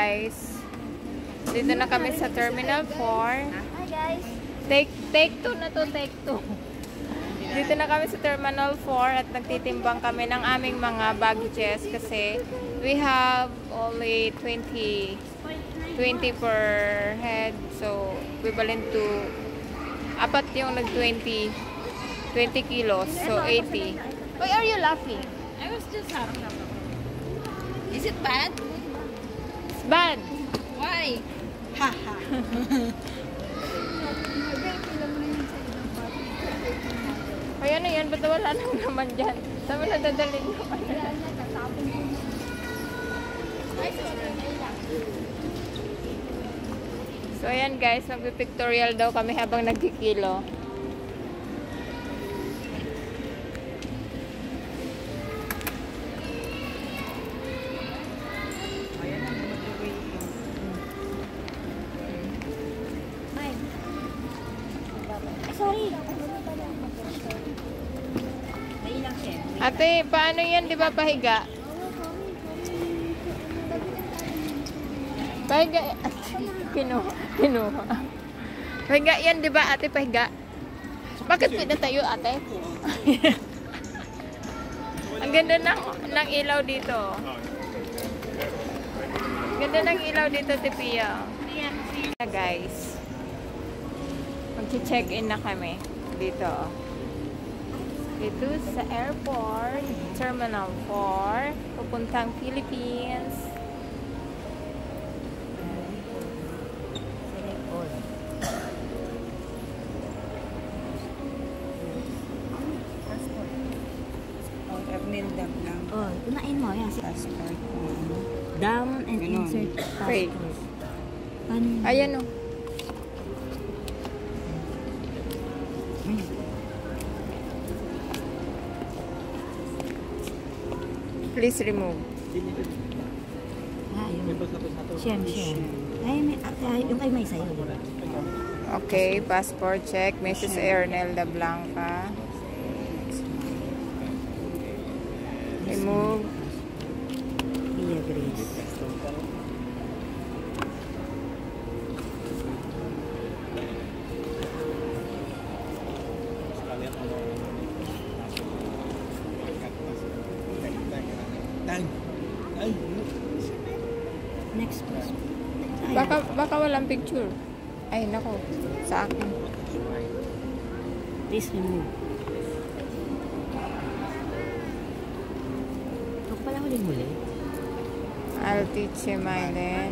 guys. Dito na kami sa Terminal 4. Hi guys. Take 2 na to, take 2. Dito na kami sa Terminal 4 at nagtitimbang kami ng aming mga baggages kasi we have only 20 per head. So, equivalent to apat yung nag-20 kilos. So, 80. Why are you laughing? I was just happy. Is it bad? It's bad. Why? Haha. Ay, ano yan? Ba't wala nang naman dyan? Saan mo nadadalhin mo? So, ayan guys. Magpipictorial daw kami habang nagkikilo. Sorry. Ate, paano yan? Di ba pahiga? Pahiga. Kinuha. Pahiga yan, di ba ate? Pahiga. Bakit pinatayo ate? Ang ganda ng ilaw dito. Ganda ng ilaw dito, Tipia. Guys. Mag-check-in na kami dito. Dito sa airport, Terminal 4, pupuntang Philippines. Oh, unain mo yan. Passport mo. Down and insert Wait. passport. Paano? Ayan o. Please remove. Ah, yun. Siyem. Ay, yung kay may sayo, di ba? Okay, passport check. Mrs. Ernelda Blanca. Remove. Via Grace. Next passport. Baka walang picture. Ay, nako. Sa akin. Please remove. Ito pala huli-huli. I'll teach you, Mylen.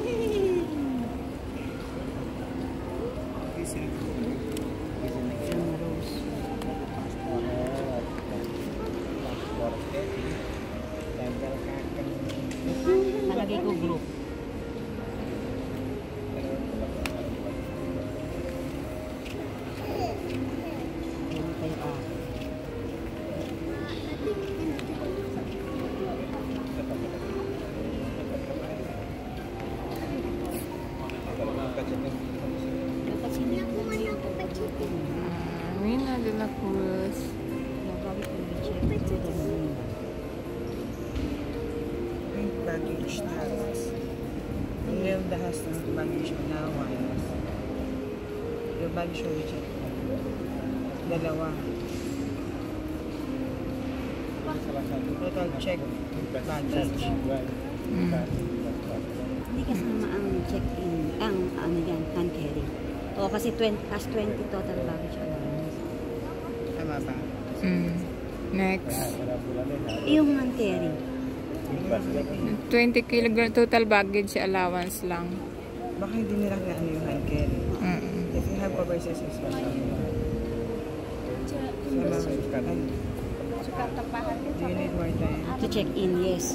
Rose. Palagay ko group. Mina de la Cruz. Baggage tags. Imelda has the baggage mo na wireless. Your baggage will check. Dalawa. Total check. Baggage. Hindi kasama ang check-in, ang ano yan, hand carry. O kasi 20 total baggage allowance. Tama ba? Next. Yung hand carry. 20 kilogram total baggage allowance lang. Baka hindi nila ano yung hand carry. If you have overseas expense. Do you need more time? To check in, yes.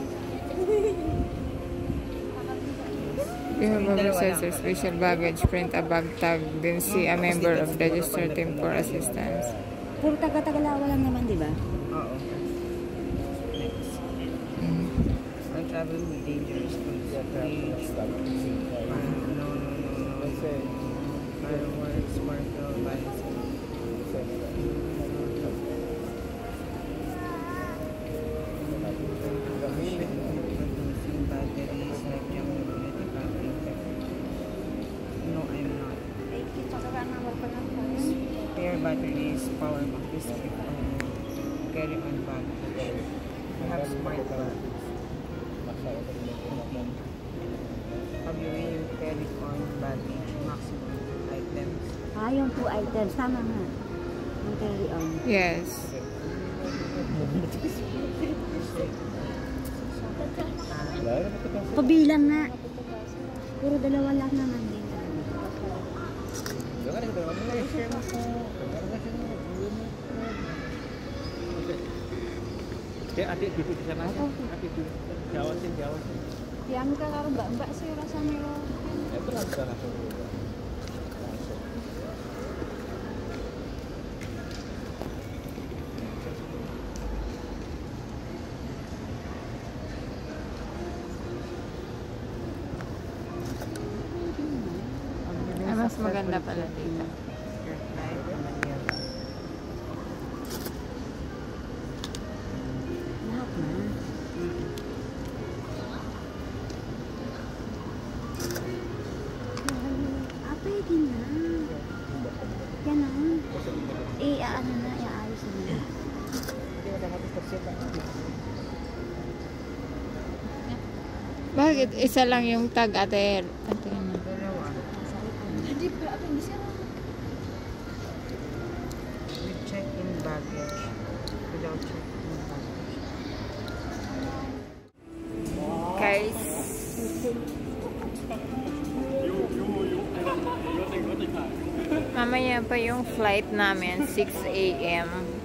You have overseas or special baggage, print a bag tag, then see a member of the registered team for assistance. Puro taga-tagalawa lang naman, di ba? Oo. Next. Ang travel with dangerous goods. No. Fireworks, sparkle, lights. Batteries, like this carry-on bag. We have smart bag. Sabi mo yung carry-on baggage maximum items. Yung 2 items. Tama nga. Yung carry-on. Yes. Pabilang nga. Puro dalawa lang naman din. Adik duduk di sana. Adik duduk. Jawasin. Yang karo mbak sih rasanya. Itu langsung. Mas maganda pala dito. Lahat na. Pwede na. Yan na. Ano na, iayos na. Bakit isa lang yung tag, ate? Dalawa. With check-in baggage. Without check-in baggage. Guys. Mamaya pa yung flight namin, 6 a.m.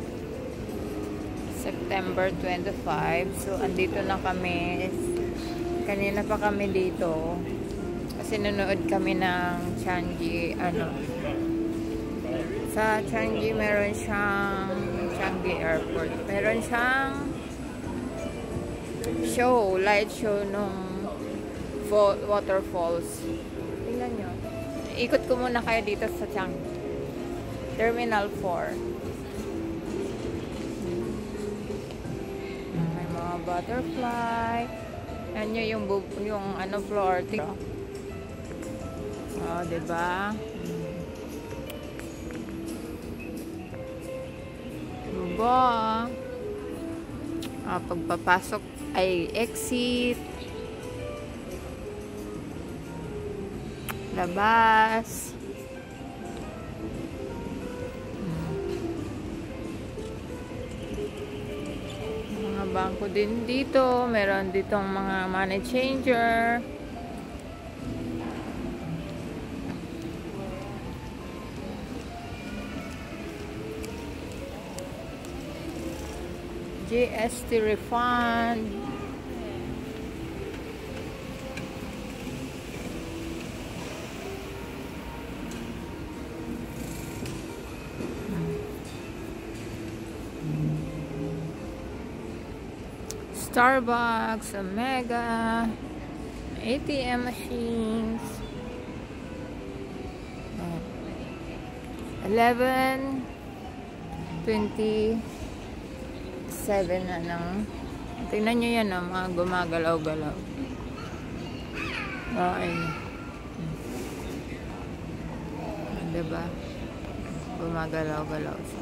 September 25. So, andito na kami. Kanina pa kami dito. Kasi nanood kami ng Changi, sa Changi meron siyang Changi Airport. Meron siyang show, light show nung waterfalls. Tingnan nyo. Ikot ko muna kayo dito sa Changi. Terminal 4. May mga butterfly. Yan yung floor. Oh, diba? Diba? Pagpapasok ay exit. Labas. Mga bangko din dito. Meron ditong mga money changer. GST refund. Starbucks, Omega, ATM machines. 11:27 na ng. Tingnan nyo yan, mga gumagalaw-galaw. Ayun. Diba? Gumagalaw-galaw siya.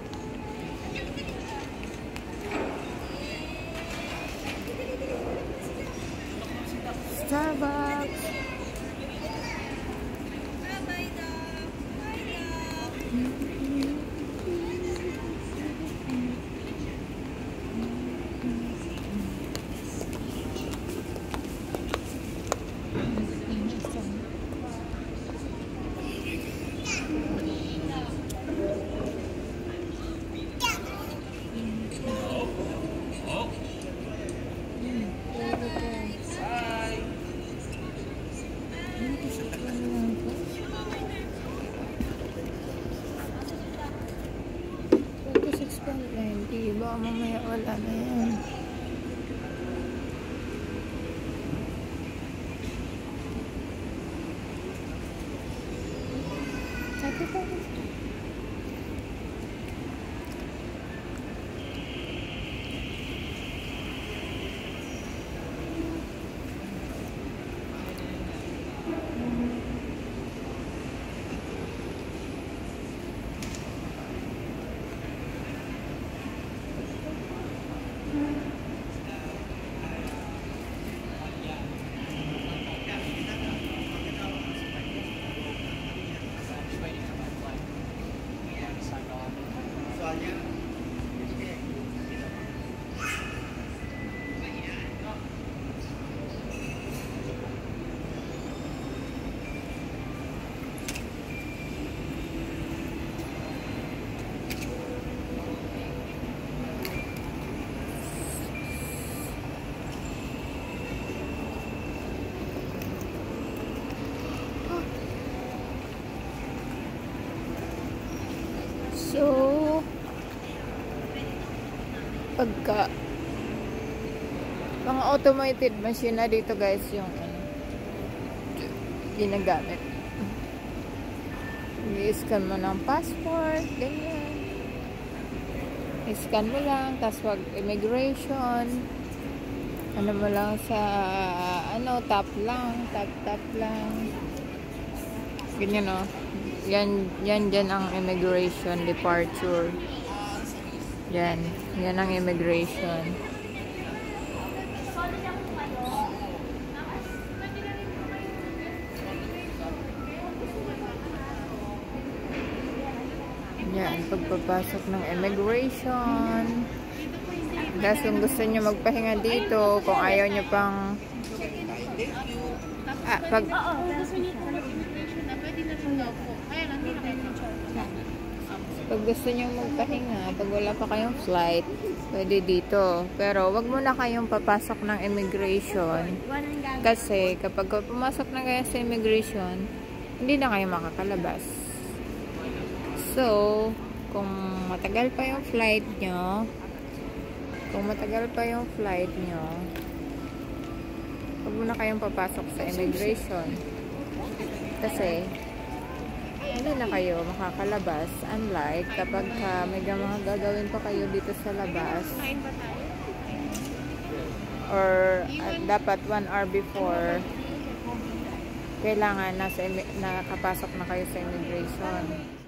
Starbucks. Baka mamaya wala na yan. Ate pa. So, pagka mga automated machine na dito guys yung ginagamit. I-scan mo ng passport, ganyan. I-scan mo lang, tapos wag immigration. Ano mo lang sa, tap lang. Ganyan o. Yan dyan ang immigration departure. Yan ang immigration. Yan, pagpapasok ng immigration. Guys, kung gusto nyo magpahinga dito, kung ayaw nyo pang pag gusto nyo magpahinga, pag wala pa kayong flight, pwede dito. Pero wag muna kayong papasok ng immigration kasi kapag pumasok na kayo sa immigration, hindi na kayo makakalabas. So, kung matagal pa yung flight nyo, wag muna kayong papasok sa immigration kasi hindi na kayo makakalabas, unlike kapag may mga gagawin pa kayo dito sa labas or dapat 1 hour before kailangan nakapasok na kayo sa immigration.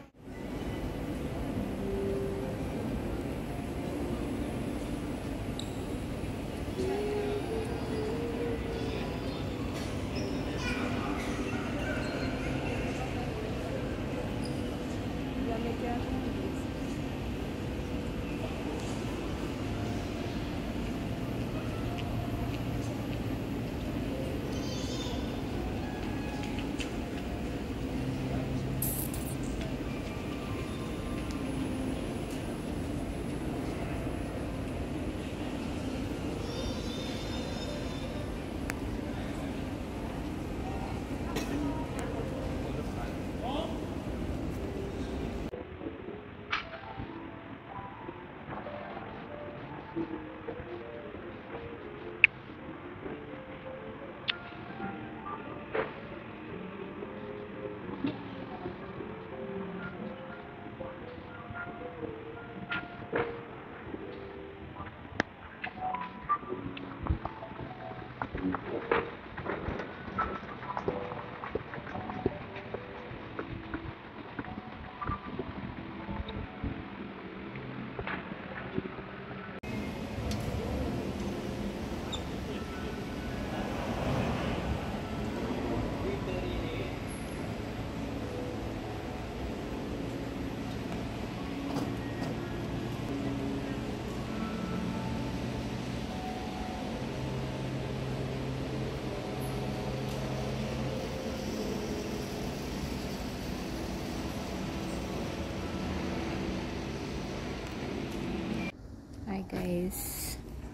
Hi guys,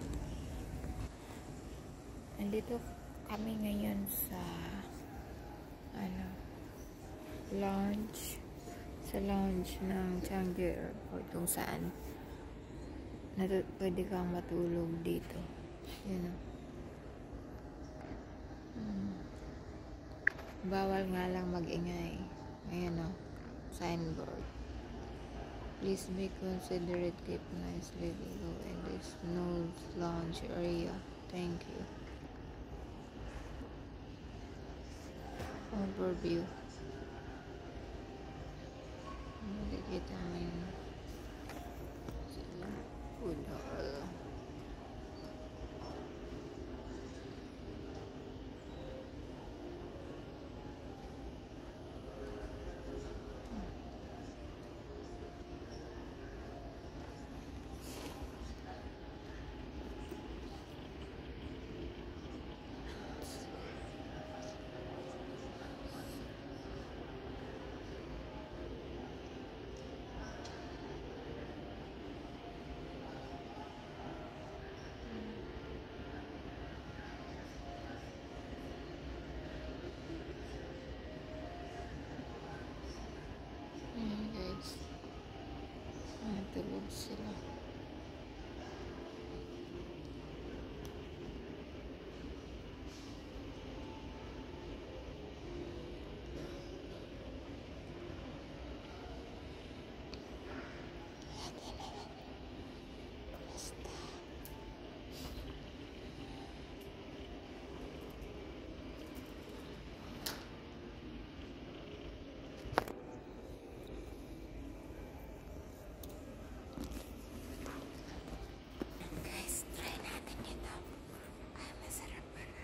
nandito kami ngayon sa lounge ng Changi Airport kung saan pwede kang matulog dito, bawal nga lang mag-ingay. Ayan o, signboard. Please be considerate, keep nicely below in this no lounge area. Thank you. Overview. Nakikita mo yun. Food hall. Pagod sila. Guys, try natin ito. Ay, masarap pala.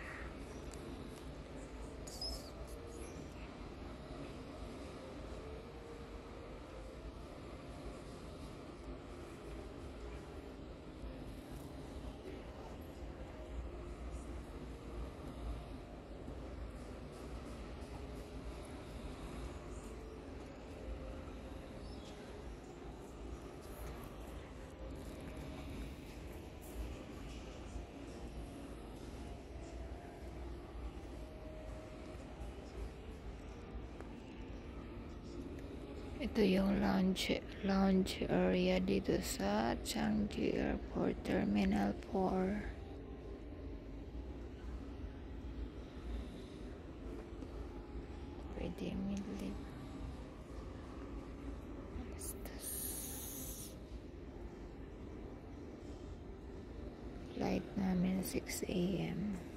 Ito yung lounge area dito sa Changi Airport Terminal 4. Pwede midlip. Flight namin 6 AM.